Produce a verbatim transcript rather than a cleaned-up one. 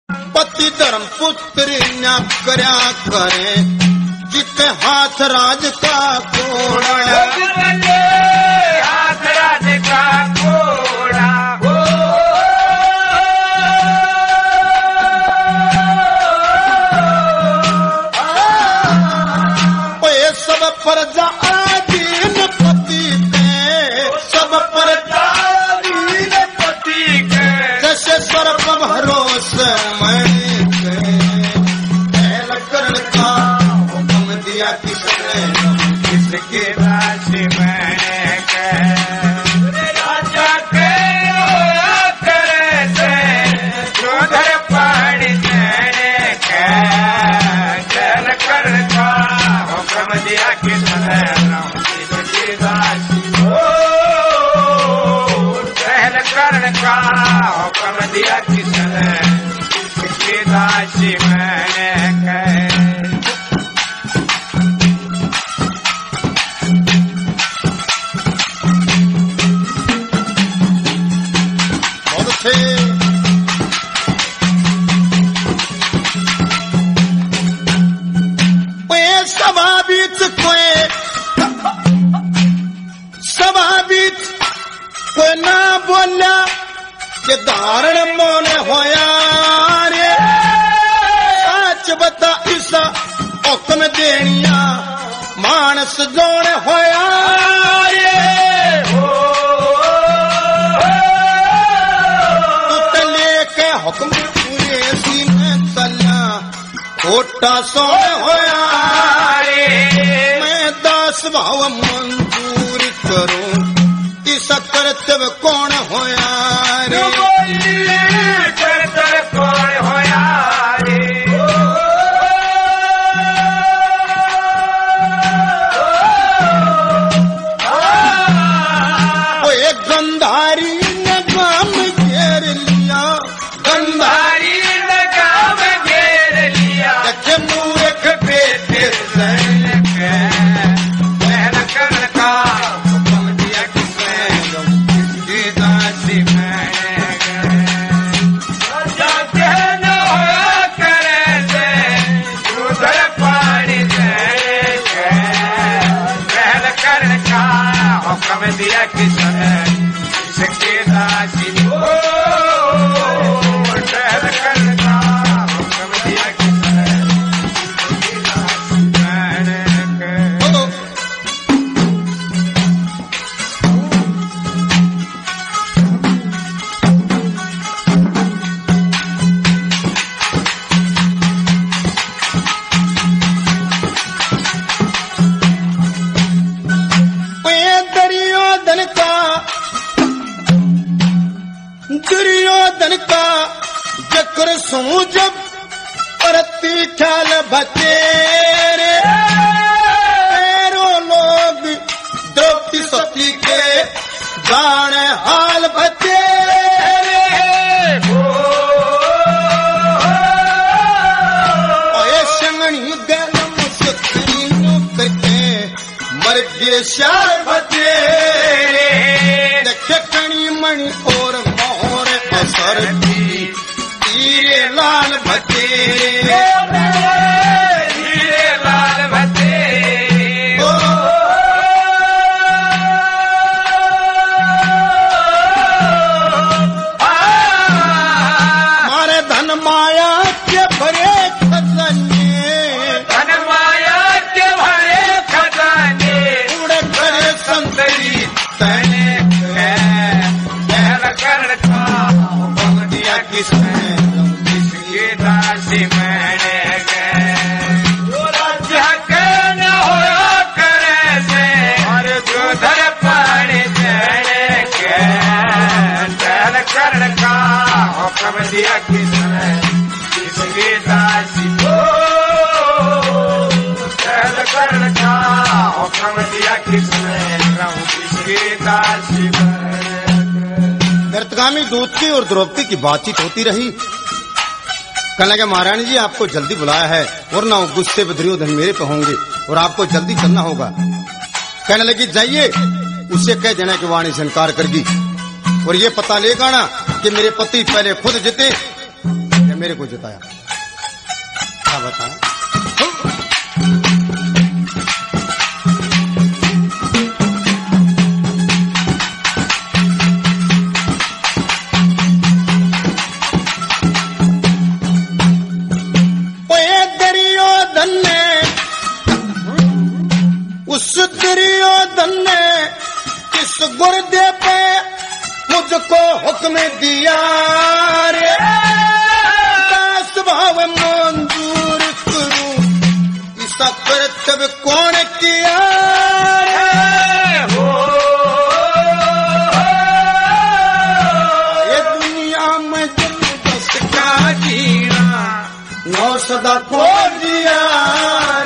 पति धर्म पुत्र न करया करे जिते हाथ राज का कोड़ा हाथ राज का कोड़ा ये सब प्रजा आधीन पति के सब प्रजा आधीन पति के जैसे सर्प भरोसे किसके राशि मैंने राजा के करे से उधर पहाड़ जाने चल कर हुक्म दिया किसने किसकी राशि चल कर हुक्म दिया किसने किसकी राशि मैंने सभाबीच कोई सभाबीच कोई ना बोला कि धारण मोन होया रे सच बता ईसा हुक्म देनिया मानस जोड़ होया रे तू लेके हुक्म पूरे सीने चला खोटा सोन होया मैं दास भाव मंजूर करूं इस कर्तव्य कौन होया रे कर्तव्य कौन होया रे ओ एक गंधारी ने काम घेर लिया गंधारी ने काम घेर लिया देखे मूर्ख बेटे हुक्म दिया किसने किसके दासी हो ठहर कर का हुक्म दिया किसने किसके दासी मैंने दुर्योधन का जक्र सू जब परती ख्याल बचेरे लोग द्रौपदी सती के जाने हाल बचेरे संगनी गलम सती करके मर गए शार बचेरे देखे कणी मणि और सरती तीरे लाल भतेरे हीरे लाल भतेरे मारे धन माया के भरे खजाने धन माया के भरे खजाने उड़े करे संतरी तने कर किसने किसके दासी मैंने राज्य के न होया करे से और उधर पहाड़ चढ़े के चल कर का हुक्म दिया किसने किसके दासी हो चल कर का हुक्म दिया किसने किसके दासी गर्तगामी दूत की और द्रौपदी की बातचीत होती रही। कहने लगे महारानी जी आपको जल्दी बुलाया है वरना गुस्से में दुर्योधन मेरे पे होंगे और आपको जल्दी चलना होगा। कहने लगी जाइए उसे कह देना कि वाणी से इनकार करगी और ये पता लेगा ना कि मेरे पति पहले खुद जीते मेरे को जिताया। क्या बताएं? दुर्योधन ने उस दुर्योधन ने किस गुर्दे पे मुझको हुक्म दिया रे, दास भाव मंजूर करूं, इसका कर्तव्य कौन किया रे? हो ये दुनिया में जब दस का जीना नौ सदा को दिया